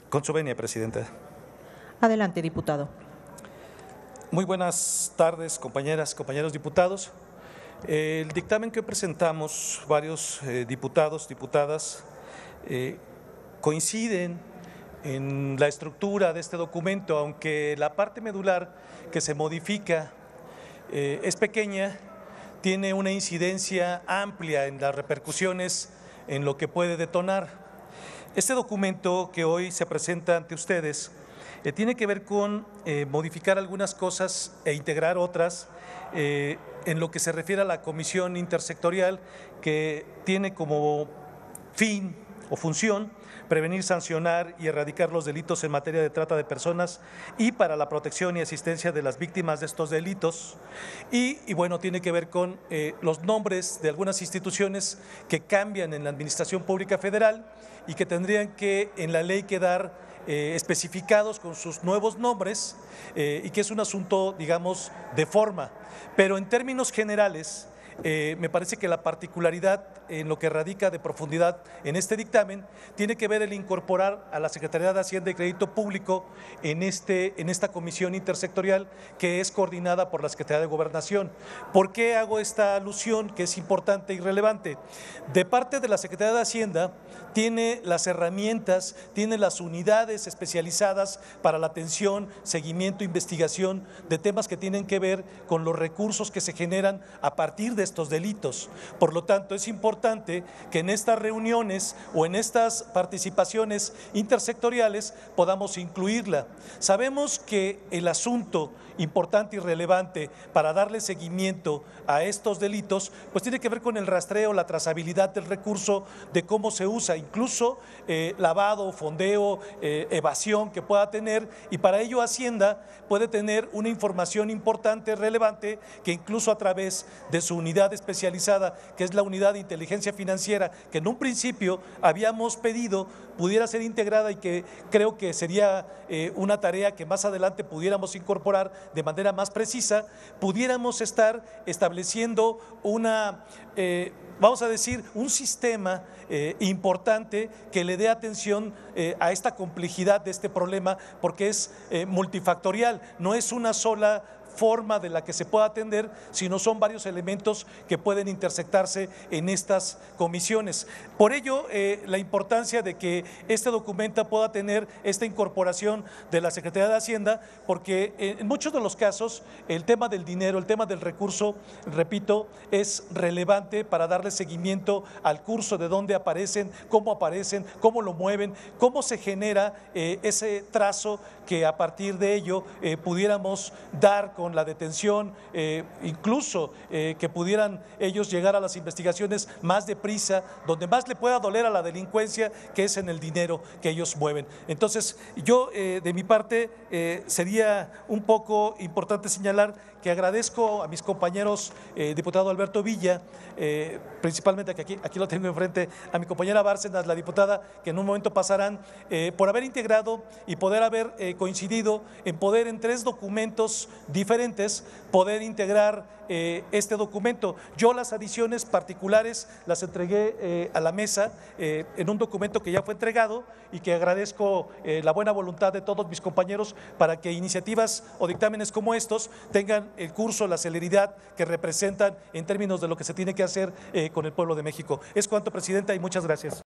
Con su venia, Presidenta. Adelante, diputado. Muy buenas tardes, compañeras, compañeros diputados. El dictamen que presentamos, varios diputados, diputadas, coinciden en la estructura de este documento, aunque la parte medular que se modifica es pequeña, tiene una incidencia amplia en las repercusiones en lo que puede detonar. Este documento que hoy se presenta ante ustedes tiene que ver con modificar algunas cosas e integrar otras en lo que se refiere a la comisión intersectorial, que tiene como fin o función prevenir, sancionar y erradicar los delitos en materia de trata de personas y para la protección y asistencia de las víctimas de estos delitos. Y bueno, tiene que ver con los nombres de algunas instituciones que cambian en la Administración Pública Federal y que tendrían que en la ley quedar especificados con sus nuevos nombres y que es un asunto, digamos, de forma. Pero en términos generales, me parece que la particularidad en lo que radica de profundidad en este dictamen tiene que ver el incorporar a la Secretaría de Hacienda y Crédito Público en esta comisión intersectorial que es coordinada por la Secretaría de Gobernación. ¿Por qué hago esta alusión que es importante y relevante? De parte de la Secretaría de Hacienda tiene las herramientas, tiene las unidades especializadas para la atención, seguimiento, investigación de temas que tienen que ver con los recursos que se generan a partir de estos delitos. Por lo tanto, es importante que en estas reuniones o en estas participaciones intersectoriales podamos incluirla. Sabemos que el asunto importante y relevante para darle seguimiento a estos delitos, pues tiene que ver con el rastreo, la trazabilidad del recurso, de cómo se usa, incluso lavado, fondeo, evasión que pueda tener, y para ello Hacienda puede tener una información importante, relevante, que incluso a través de su unidad especializada, que es la unidad de inteligencia financiera, que en un principio habíamos pedido pudiera ser integrada y que creo que sería una tarea que más adelante pudiéramos incorporar de manera más precisa, pudiéramos estar estableciendo vamos a decir, un sistema importante que le dé atención a esta complejidad de este problema, porque es multifactorial, no es una sola forma de la que se pueda atender, sino son varios elementos que pueden intersectarse en estas comisiones. Por ello, la importancia de que este documento pueda tener esta incorporación de la Secretaría de Hacienda, porque en muchos de los casos el tema del dinero, el tema del recurso, repito, es relevante para darle seguimiento al curso, de dónde aparecen, cómo lo mueven, cómo se genera ese trazo que a partir de ello pudiéramos dar con la detención, incluso que pudieran ellos llegar a las investigaciones más deprisa, donde más le pueda doler a la delincuencia, que es en el dinero que ellos mueven. Entonces, yo de mi parte sería un poco importante señalar que agradezco a mis compañeros, diputado Alberto Villa, principalmente que aquí lo tengo enfrente, a mi compañera Bárcenas, la diputada, que en un momento pasarán, por haber integrado y poder haber coincidido en poder en 3 documentos diferentes, poder integrar este documento. Yo las adiciones particulares las entregué a la mesa en un documento que ya fue entregado y que agradezco la buena voluntad de todos mis compañeros para que iniciativas o dictámenes como estos tengan el curso, la celeridad que representan en términos de lo que se tiene que hacer con el pueblo de México. Es cuanto, Presidenta, y muchas gracias.